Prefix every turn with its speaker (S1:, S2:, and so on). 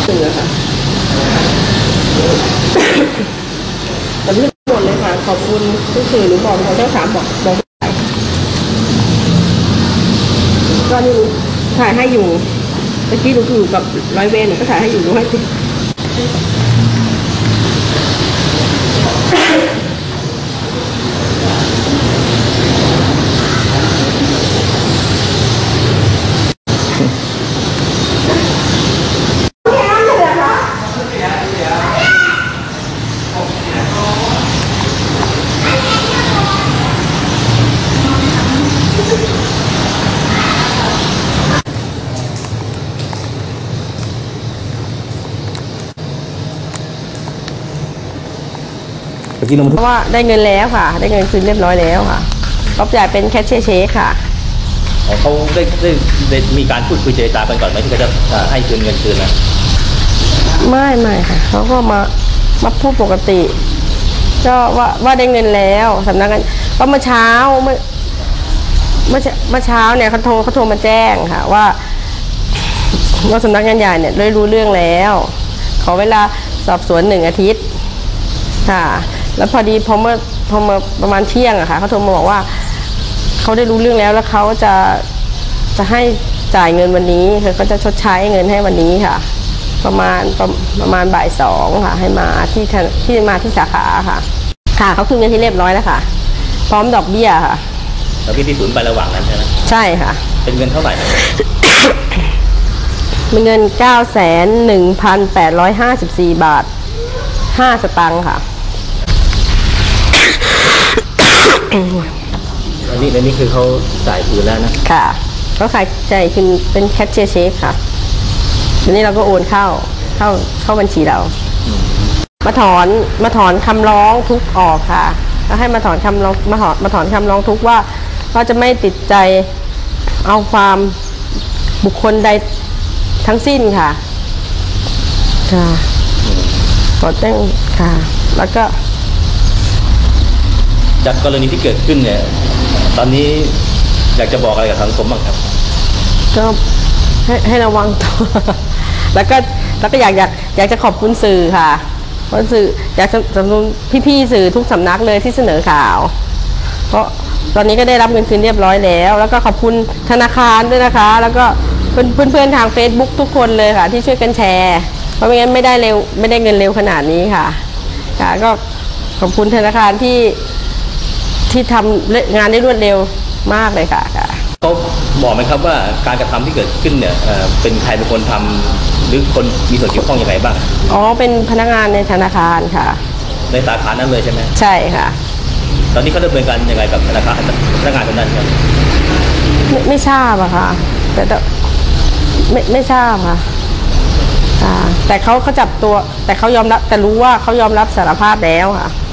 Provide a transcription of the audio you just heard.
S1: 1อะค่ะแต่พี่หมดเลยค่ะขอบคุณทุกสื่อหนูบอกเขาเจ้าสามบอกก็นี่ถ่ายให้อยู่เมื่อกี้หนูอยู่กับร้อยเวรหนูก็ถ่ายให้อยู่หนูให้สิเพราะว่าได้เงินแล้วค่ะได้เงินคืนเรียบร้อยแล้วค่ะก็จ่ายเป็นแคชเชียร์ค่ะ
S2: เขาได้มีการพูดคุยเจรจากันก่อนไหมที่เขาจะให้คืนเงินคืนนะ
S1: ไม่ค่ะเขาก็มาพูดปกติก็ว่าได้เงินแล้วสำนักงานก็เมื่อเช้าเนี่ยเขาโทรมาแจ้งค่ะว่าสำนักงานใหญ่เนี่ยได้รู้เรื่องแล้วขอเวลาสอบสวน1 อาทิตย์ค่ะแล้วพอดีพอมาประมาณเที่ยงอะค่ะเขาโทรมาบอกว่าเขาได้รู้เรื่องแล้วเขาจะให้จ่ายเงินวันนี้คือเขาจะชดใช้เงินให้วันนี้ค่ะประมาณบ่าย 2ค่ะให้มาที่สาขาค่ะเขาคืนเงินที่เรียบร้อยแล้วค่ะพร้อมดอกเบี้ยค่ะ
S2: ดอกเบี้ยที่ศูนย์ไประหว่างนั้นใช่ไหม
S1: ใช่ค่ะ
S2: เป็นเงินเท่าไหร่
S1: เป็นเงิน 9,1,854 บาท5 สตางค์ค่ะ
S2: อันนี้คือเขาจ่ายคืนแล้วนะ
S1: ค่ะเขาจ่ายคืนเป็นแคชเชียร์เช็คค่ะทีนี้เราก็โอนเข้าบัญชีเรามาถอนคำร้องทุกออกค่ะแล้วให้มาถอนคำร้องทุกว่าจะไม่ติดใจเอาความบุคคลใดทั้งสิ้นค่ะขอแจ้งค่ะแล้วก็
S2: จากกรณีที่เกิดขึ้นเนี่ยตอนนี้อยากจะบอกอะไรกับสังคมบ้างครับ
S1: ก็ให้ระวังตัวแล้วก็อยากจะขอบคุณสื่อค่ะเพราะสื่ออยากจะสนับสนุนพี่ๆสื่อทุกสำนักเลยที่เสนอข่าวเพราะตอนนี้ก็ได้รับเงินคืนเรียบร้อยแล้วแล้วก็ขอบคุณธนาคารด้วยนะคะแล้วก็เพื่อนทาง Facebook ทุกคนเลยค่ะที่ช่วยกันแชร์เพราะไม่งั้นไม่ได้เงินเร็วขนาดนี้ค่ะก็ขอบคุณธนาคารที่ทำงานได้รวดเร็วมากเลยค่ะ
S2: เขาบอกไหมครับว่าการกระทำที่เกิดขึ้นเนี่ยเป็นใครเป็นคนทำหรือคนมีส่วนเกี่ยวข้องอย่างไรบ้าง
S1: เป็นพนักงานในธนาคารค่ะ
S2: ในสาขานั้นเลยใช่ไหม
S1: ใช่ค่ะ
S2: ตอนนี้เขาดำเนินการยังไงกับพนักงานคนนั้นครับ
S1: ไม่ทราบอะค่ะแต่ไม่ทราบค่ะแต่เขาจับตัวแต่เขายอมรับแต่รู้ว่าเขายอมรับสารภาพแล้วค่ะ